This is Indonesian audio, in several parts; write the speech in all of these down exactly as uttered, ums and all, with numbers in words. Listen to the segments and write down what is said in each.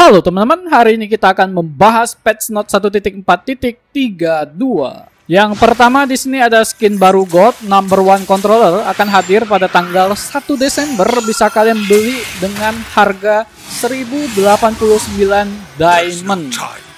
Halo teman-teman, hari ini kita akan membahas patch note satu titik empat titik tiga dua. Yang pertama di sini ada skin baru God Number One Controller akan hadir pada tanggal satu Desember. Bisa kalian beli dengan harga seribu delapan puluh sembilan diamond.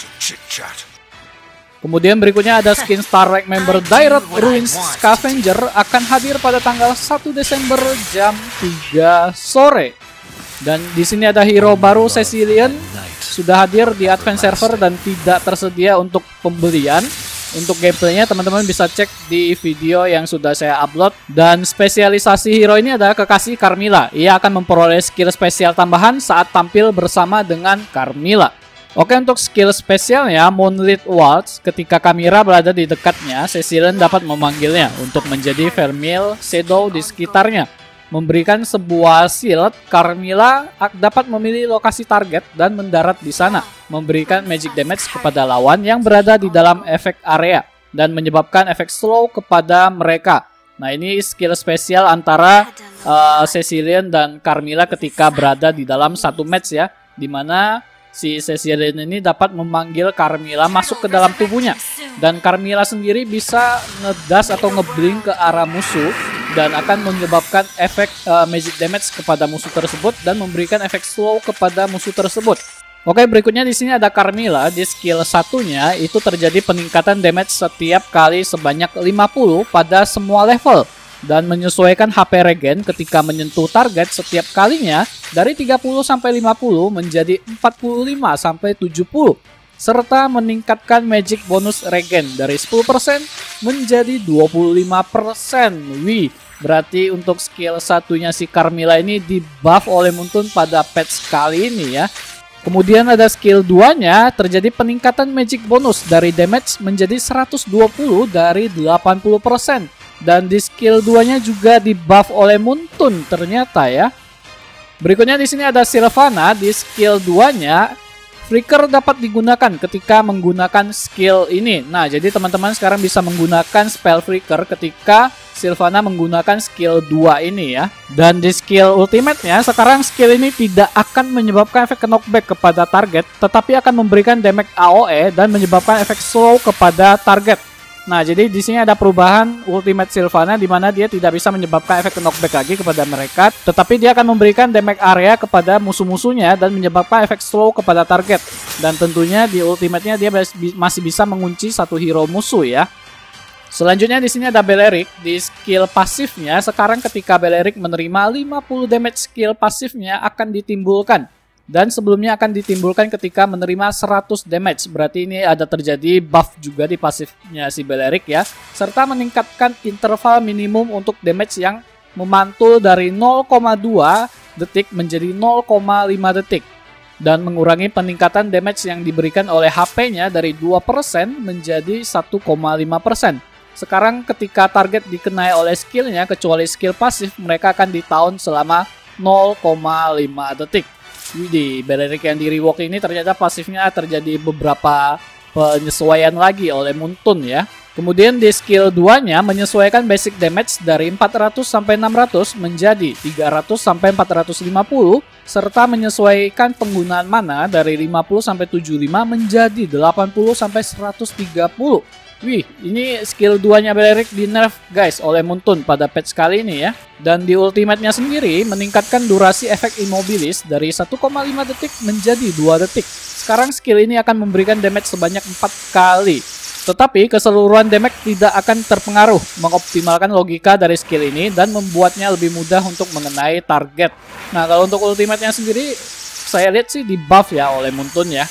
Kemudian berikutnya ada skin Star Trek member Direct Ruins Scavenger akan hadir pada tanggal satu Desember jam tiga sore. Dan di sini ada hero baru Cecilian sudah hadir di Advance Server dan tidak tersedia untuk pembelian. Untuk gameplaynya teman-teman bisa cek di video yang sudah saya upload. Dan spesialisasi hero ini adalah kekasih Carmilla. Ia akan memperoleh skill spesial tambahan saat tampil bersama dengan Carmilla. Oke, untuk skill spesialnya Moonlit Waltz, ketika Carmilla berada di dekatnya, Cecilian dapat memanggilnya untuk menjadi Vermeil Shadow di sekitarnya. Memberikan sebuah shield, Carmilla dapat memilih lokasi target dan mendarat di sana, memberikan magic damage kepada lawan yang berada di dalam efek area dan menyebabkan efek slow kepada mereka. Nah, ini skill spesial antara uh, Cecilian dan Carmilla ketika berada di dalam satu match ya, dimana si Cecilian ini dapat memanggil Carmilla masuk ke dalam tubuhnya, dan Carmilla sendiri bisa ngedas atau ngeblink ke arah musuh dan akan menyebabkan efek uh, magic damage kepada musuh tersebut dan memberikan efek slow kepada musuh tersebut. Oke, berikutnya di sini ada Carmilla. Di skill satunya itu terjadi peningkatan damage setiap kali sebanyak lima puluh pada semua level dan menyesuaikan H P regen ketika menyentuh target setiap kalinya dari tiga puluh sampai lima puluh menjadi empat puluh lima sampai tujuh puluh, serta meningkatkan magic bonus regen dari sepuluh persen menjadi dua puluh lima persen. Wih, berarti untuk skill satunya si Carmilla ini di buff oleh Muntun pada patch kali ini ya. Kemudian ada skill duanya, terjadi peningkatan magic bonus dari damage menjadi seratus dua puluh dari delapan puluh persen. Dan di skill duanya juga di buff oleh Muntun ternyata ya. Berikutnya di sini ada Sylvana. Di skill duanya, Flicker dapat digunakan ketika menggunakan skill ini. Nah, jadi teman-teman sekarang bisa menggunakan spell Flicker ketika Sylvana menggunakan skill dua ini ya. Dan di skill ultimate-nya, sekarang skill ini tidak akan menyebabkan efek knockback kepada target, tetapi akan memberikan damage A O E dan menyebabkan efek slow kepada target. Nah, jadi di sini ada perubahan ultimate Sylvana di mana dia tidak bisa menyebabkan efek knockback lagi kepada mereka, tetapi dia akan memberikan damage area kepada musuh-musuhnya dan menyebabkan efek slow kepada target. Dan tentunya di ultimate-nya dia masih bisa mengunci satu hero musuh ya. Selanjutnya di sini ada Balearic. Di skill pasifnya, sekarang ketika Balearic menerima lima puluh damage, skill pasifnya akan ditimbulkan. Dan sebelumnya akan ditimbulkan ketika menerima seratus damage. Berarti ini ada terjadi buff juga di pasifnya si Balearic ya. Serta meningkatkan interval minimum untuk damage yang memantul dari nol koma dua detik menjadi nol koma lima detik. Dan mengurangi peningkatan damage yang diberikan oleh H P-nya dari dua persen menjadi satu koma lima persen. Sekarang ketika target dikenai oleh skillnya, kecuali skill pasif, mereka akan di-taun selama nol koma lima detik. Di Balearic yang di rework ini ternyata pasifnya terjadi beberapa penyesuaian lagi oleh Muntun ya. Kemudian di skill duanya menyesuaikan basic damage dari empat ratus sampai enam ratus menjadi tiga ratus sampai empat ratus lima puluh, serta menyesuaikan penggunaan mana dari lima puluh sampai tujuh puluh lima menjadi delapan puluh sampai seratus tiga puluh. Wih, ini skill duanya Balearic di nerf guys oleh Muntun pada patch kali ini ya. Dan di ultimate-nya sendiri meningkatkan durasi efek immobilis dari satu koma lima detik menjadi dua detik. Sekarang skill ini akan memberikan damage sebanyak empat kali. Tetapi keseluruhan damage tidak akan terpengaruh, mengoptimalkan logika dari skill ini dan membuatnya lebih mudah untuk mengenai target. Nah, kalau untuk ultimate-nya sendiri saya lihat sih di buff ya oleh Muntun ya.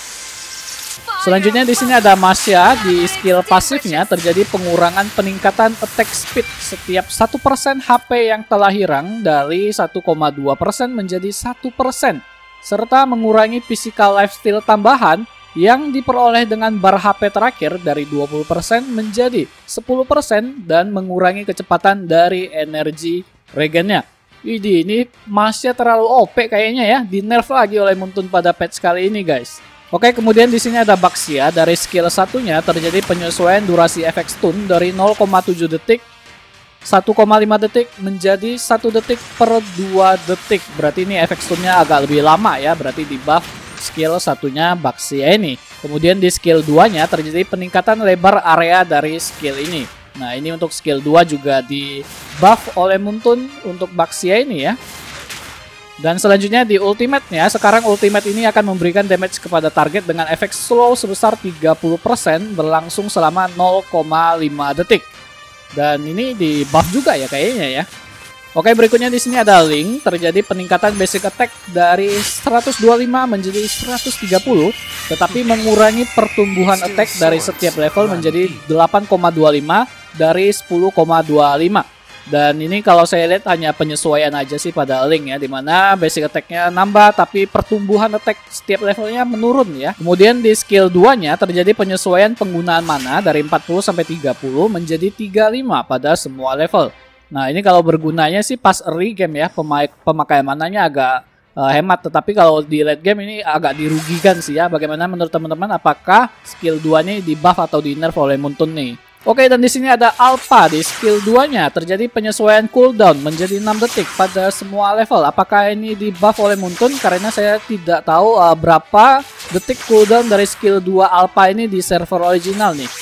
Selanjutnya di sini ada Masya. Di skill pasifnya terjadi pengurangan peningkatan attack speed setiap satu persen H P yang telah hilang dari satu koma dua persen menjadi satu persen, serta mengurangi physical lifesteal tambahan yang diperoleh dengan bar H P terakhir dari dua puluh persen menjadi sepuluh persen dan mengurangi kecepatan dari energi regennya. Widih, ini Masya terlalu O P kayaknya ya, di nerf lagi oleh Muntun pada patch kali ini guys. Oke, kemudian di sini ada Baxia. Dari skill satunya terjadi penyesuaian durasi efek stun dari nol koma tujuh detik, satu koma lima detik menjadi satu detik per dua detik. Berarti ini efek stunnya agak lebih lama ya, berarti di buff skill satunya Baxia ini. Kemudian di skill dua-nya terjadi peningkatan lebar area dari skill ini. Nah, ini untuk skill dua juga di buff oleh Muntun untuk Baxia ini ya. Dan selanjutnya di ultimate-nya, sekarang ultimate ini akan memberikan damage kepada target dengan efek slow sebesar tiga puluh persen berlangsung selama nol koma lima detik. Dan ini di buff juga ya kayaknya ya. Oke, berikutnya di sini ada Link, terjadi peningkatan basic attack dari seratus dua puluh lima menjadi seratus tiga puluh, tetapi mengurangi pertumbuhan attack dari setiap level menjadi delapan koma dua puluh lima dari sepuluh koma dua puluh lima. Dan ini kalau saya lihat hanya penyesuaian aja sih pada Link ya, dimana basic attack-nya nambah tapi pertumbuhan attack setiap levelnya menurun ya. Kemudian di skill dua-nya terjadi penyesuaian penggunaan mana dari empat puluh sampai tiga puluh menjadi tiga puluh lima pada semua level. Nah, ini kalau bergunanya sih pas early game ya, pemakaian mananya agak uh, hemat, tetapi kalau di late game ini agak dirugikan sih ya. Bagaimana menurut teman-teman, apakah skill dua nih di buff atau di nerf oleh Muntun nih? Oke, dan di sini ada Alpha, di skill dua-nya terjadi penyesuaian cooldown menjadi enam detik pada semua level. Apakah ini di buff oleh Muntun? Karena saya tidak tahu uh, berapa detik cooldown dari skill dua Alpha ini di server original nih.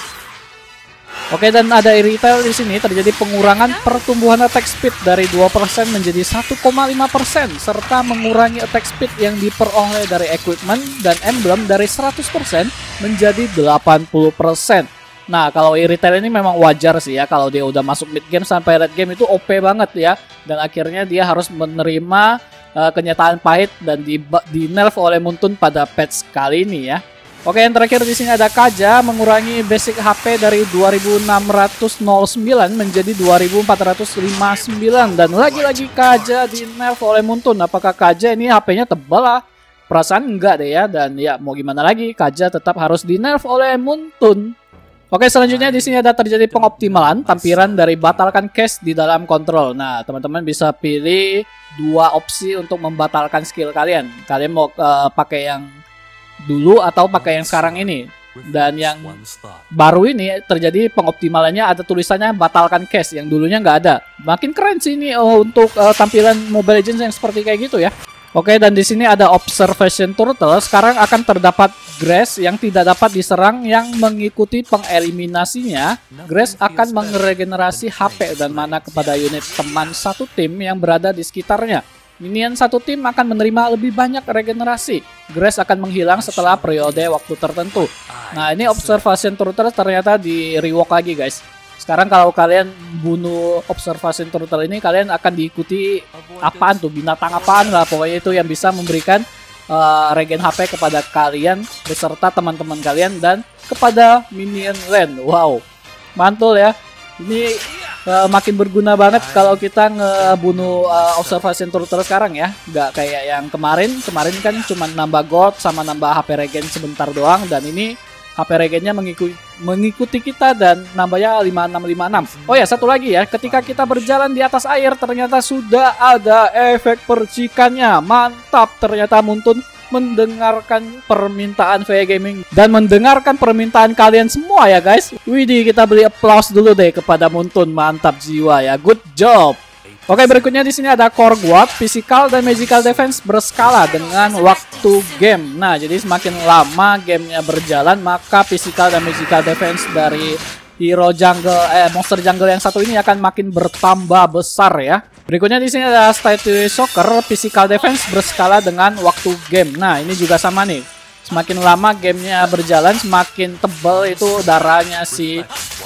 Oke, dan ada retail di sini terjadi pengurangan pertumbuhan attack speed dari dua persen menjadi satu koma lima persen serta mengurangi attack speed yang diperoleh dari equipment dan emblem dari seratus persen menjadi delapan puluh persen. Nah, kalau retail ini memang wajar sih ya, kalau dia udah masuk mid game sampai late game itu O P banget ya, dan akhirnya dia harus menerima uh, kenyataan pahit dan di, di nerf oleh Muntun pada patch kali ini ya. Oke, yang terakhir di sini ada Kaja, mengurangi basic H P dari dua ribu enam ratus sembilan menjadi dua ribu empat ratus lima puluh sembilan, dan lagi-lagi Kaja di nerf oleh Muntun. Apakah Kaja ini H P-nya tebal lah? Perasaan enggak deh ya, dan ya mau gimana lagi, Kaja tetap harus di nerf oleh Muntun. Oke, selanjutnya di sini ada terjadi pengoptimalan tampilan dari batalkan cache di dalam kontrol. Nah, teman-teman bisa pilih dua opsi untuk membatalkan skill kalian. Kalian mau uh, pakai yang dulu atau pakai yang sekarang ini. Dan yang baru ini terjadi pengoptimalannya ada tulisannya batalkan cache, yang dulunya nggak ada. Makin keren sih ini uh, untuk uh, tampilan Mobile Legends yang seperti kayak gitu ya. Oke, dan di sini ada Observation Turtle. Sekarang akan terdapat Grass yang tidak dapat diserang yang mengikuti pengeliminasinya. Grass akan meregenerasi H P dan mana kepada unit teman satu tim yang berada di sekitarnya. Minion satu tim akan menerima lebih banyak regenerasi. Grass akan menghilang setelah periode waktu tertentu. Nah, ini Observation Turtle ternyata di rework lagi guys. Sekarang kalau kalian bunuh Observation Turtle ini, kalian akan diikuti apaan tuh, binatang apaan lah, pokoknya itu yang bisa memberikan uh, regen H P kepada kalian beserta teman-teman kalian dan kepada minion land. Wow, mantul ya. Ini uh, makin berguna banget kalau kita ngebunuh uh, Observation Turtle sekarang ya. Nggak kayak yang kemarin, kemarin kan cuma nambah gold sama nambah H P regen sebentar doang, dan ini H P regennya mengikuti, mengikuti kita dan nambahnya lima enam lima enam. Oh ya, satu lagi ya, ketika kita berjalan di atas air ternyata sudah ada efek percikannya. Mantap, ternyata Muntun mendengarkan permintaan V Gaming dan mendengarkan permintaan kalian semua ya guys. Widih, kita beli applause dulu deh kepada Muntun, mantap jiwa ya, good job. Oke, berikutnya di sini ada Core Guard, Physical dan Magical Defense berskala dengan waktu game. Nah, jadi semakin lama gamenya berjalan, maka Physical dan Magical Defense dari hero jungle, eh monster jungle yang satu ini akan makin bertambah besar ya. Berikutnya di sini ada Statue Shocker, Physical Defense berskala dengan waktu game. Nah, ini juga sama nih. Semakin lama gamenya berjalan, semakin tebal itu darahnya si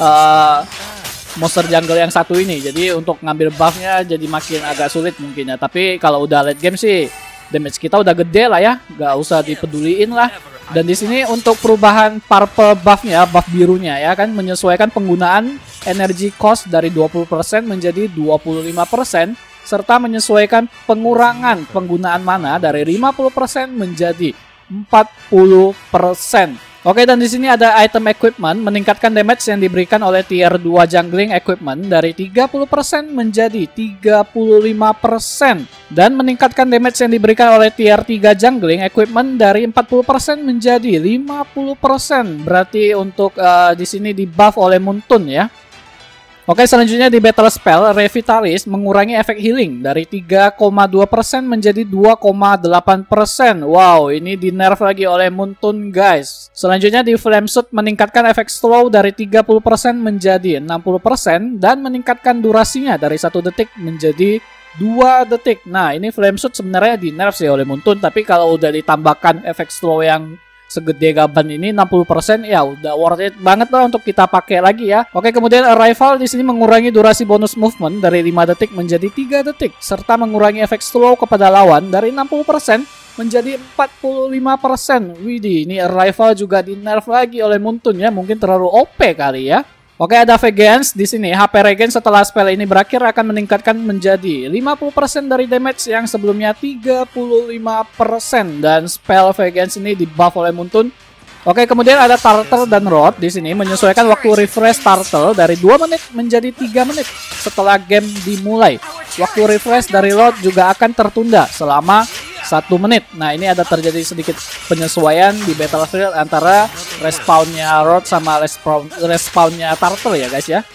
uh, monster jungle yang satu ini. Jadi untuk ngambil buffnya jadi makin agak sulit mungkin ya. Tapi kalau udah late game sih damage kita udah gede lah ya, nggak usah dipeduliin lah. Dan di sini untuk perubahan purple buffnya, buff birunya ya kan, menyesuaikan penggunaan energy cost dari dua puluh persen menjadi dua puluh lima persen serta menyesuaikan pengurangan penggunaan mana dari lima puluh persen menjadi empat puluh persen. Oke, dan di sini ada item equipment, meningkatkan damage yang diberikan oleh tier dua jungling equipment dari tiga puluh persen menjadi tiga puluh lima persen dan meningkatkan damage yang diberikan oleh tier tiga jungling equipment dari empat puluh persen menjadi lima puluh persen. Berarti untuk uh, di sini di buff oleh Muntun ya. Oke, selanjutnya di Battle Spell, Revitalis mengurangi efek healing dari tiga koma dua persen menjadi dua koma delapan persen. Wow, ini di nerf lagi oleh Muntun guys. Selanjutnya di Flame Suit meningkatkan efek slow dari tiga puluh persen menjadi enam puluh persen dan meningkatkan durasinya dari satu detik menjadi dua detik. Nah, ini Flame Suit sebenarnya di nerf sih oleh Muntun, tapi kalau udah ditambahkan efek slow yang segede gaban ini enam puluh persen ya udah worth it banget lah untuk kita pakai lagi ya. Oke, kemudian Arrival di sini mengurangi durasi bonus movement dari lima detik menjadi tiga detik serta mengurangi efek slow kepada lawan dari enam puluh persen menjadi empat puluh lima persen. Widih, ini Arrival juga di nerf lagi oleh Muntun ya, mungkin terlalu O P kali ya. Oke, ada Vengeance di sini. H P Regen setelah spell ini berakhir akan meningkatkan menjadi lima puluh persen dari damage yang sebelumnya tiga puluh lima persen dan spell Vengeance ini di buff oleh Muntun. Oke, kemudian ada Turtle dan Rod di sini menyesuaikan waktu refresh Turtle dari dua menit menjadi tiga menit setelah game dimulai. Waktu refresh dari Rod juga akan tertunda selama satu menit. Nah, ini ada terjadi sedikit penyesuaian di Battlefield antara respawnnya Rod sama respawn respawnnya Turtle ya guys ya.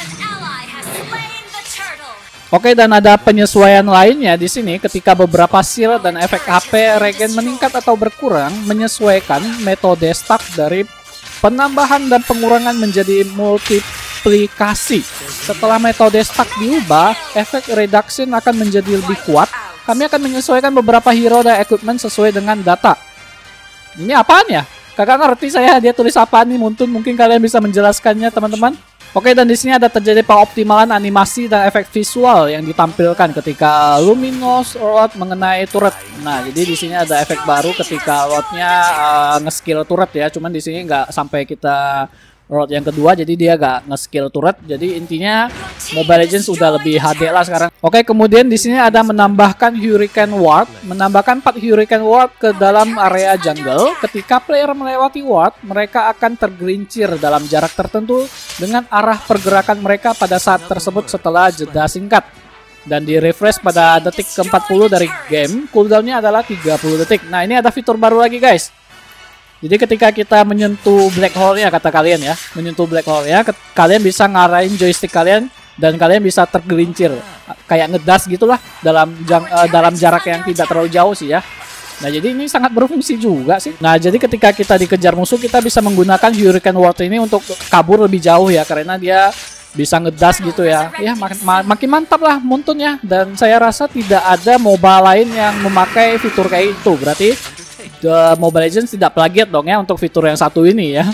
Oke, dan ada penyesuaian lainnya di sini ketika beberapa shield dan efek H P regen meningkat atau berkurang, menyesuaikan metode stack dari penambahan dan pengurangan menjadi multiplikasi. Setelah metode stack diubah, efek reduction akan menjadi lebih kuat. Kami akan menyesuaikan beberapa hero dan equipment sesuai dengan data. Ini apaan ya? Kakak ngerti saya dia tulis apaan nih Muntun, mungkin kalian bisa menjelaskannya teman-teman. Oke, dan di sini ada terjadi pengoptimalan animasi dan efek visual yang ditampilkan ketika Luminous Rod mengenai turret. Nah, jadi di sini ada efek baru ketika Rodnya uh, nge-skill turret ya. Cuman di sini nggak sampai kita Rod yang kedua, jadi dia gak nge-skill turret. Jadi intinya Mobile Legends udah lebih H D lah sekarang. Oke, kemudian di sini ada menambahkan Hurricane Ward, menambahkan empat Hurricane Ward ke dalam area jungle. Ketika player melewati ward, mereka akan tergelincir dalam jarak tertentu dengan arah pergerakan mereka pada saat tersebut setelah jeda singkat. Dan di refresh pada detik ke empat puluh dari game, cooldownnya adalah tiga puluh detik. Nah, ini ada fitur baru lagi guys. Jadi ketika kita menyentuh black hole-nya, kata kalian ya, menyentuh black hole-nya, kalian bisa ngarahin joystick kalian dan kalian bisa tergelincir kayak ngedas gitulah dalam jang, uh, dalam jarak yang tidak terlalu jauh sih ya. Nah, jadi ini sangat berfungsi juga sih. Nah, jadi ketika kita dikejar musuh, kita bisa menggunakan Hurricane Ward ini untuk kabur lebih jauh ya, karena dia bisa ngedas gitu ya. Ya, makin, makin mantap lah Muntun ya. Dan saya rasa tidak ada MOBA lain yang memakai fitur kayak itu. Berarti The Mobile Legends tidak plagiat dong ya untuk fitur yang satu ini ya.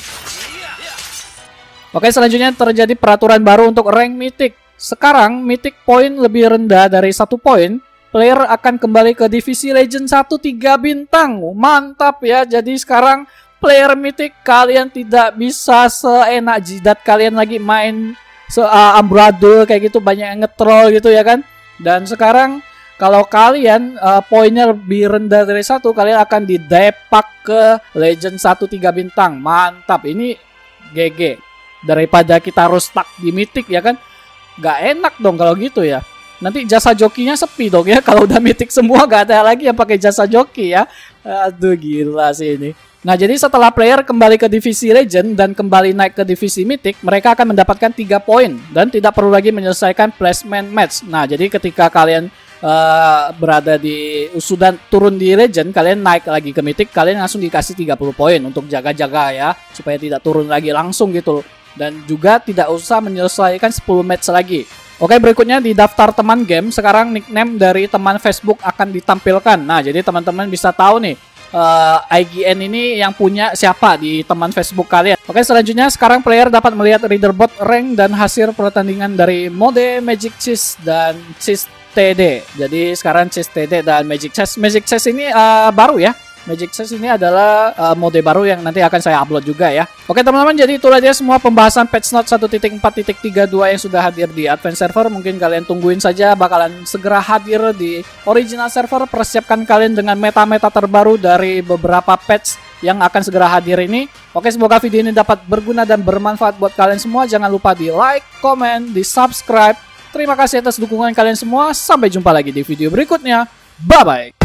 Oke, selanjutnya terjadi peraturan baru untuk rank Mythic. Sekarang Mythic point lebih rendah dari satu poin, player akan kembali ke divisi Legend satu tiga bintang. Mantap ya. Jadi sekarang player Mythic kalian tidak bisa seenak jidat kalian lagi main se uh, Ambrado kayak gitu, banyak yang nge-troll gitu ya kan. Dan sekarang kalau kalian uh, poinnya lebih rendah dari satu, kalian akan didepak ke Legend satu tiga bintang. Mantap, ini G G. Daripada kita harus stuck di Mythic ya kan. Gak enak dong kalau gitu ya. Nanti jasa jokinya sepi dong ya. Kalau udah Mythic semua gak ada lagi yang pakai jasa joki ya. Aduh, gila sih ini. Nah, jadi setelah player kembali ke divisi Legend dan kembali naik ke divisi Mythic, mereka akan mendapatkan tiga poin dan tidak perlu lagi menyelesaikan placement match. Nah, jadi ketika kalian Uh, berada di sudah turun di Legend, kalian naik lagi ke Mythic, kalian langsung dikasih tiga puluh poin untuk jaga-jaga ya, supaya tidak turun lagi langsung gitu loh. Dan juga tidak usah menyelesaikan sepuluh match lagi. Oke, berikutnya di daftar teman game, sekarang nickname dari teman Facebook akan ditampilkan. Nah, jadi teman-teman bisa tahu nih uh, I G N ini yang punya siapa di teman Facebook kalian. Oke, selanjutnya sekarang player dapat melihat leaderboard, rank, dan hasil pertandingan dari mode Magic Chess dan Chess T D. Jadi sekarang Chess T D dan Magic Chess. Magic Chess ini uh, baru ya. Magic Chess ini adalah uh, mode baru yang nanti akan saya upload juga ya. Oke teman-teman, jadi itulah dia semua pembahasan patch note satu titik empat titik tiga dua yang sudah hadir di Advance Server. Mungkin kalian tungguin saja, bakalan segera hadir di original server. Persiapkan kalian dengan meta-meta terbaru dari beberapa patch yang akan segera hadir ini. Oke, semoga video ini dapat berguna dan bermanfaat buat kalian semua. Jangan lupa di like, comment, di subscribe. Terima kasih atas dukungan kalian semua. Sampai jumpa lagi di video berikutnya. Bye-bye.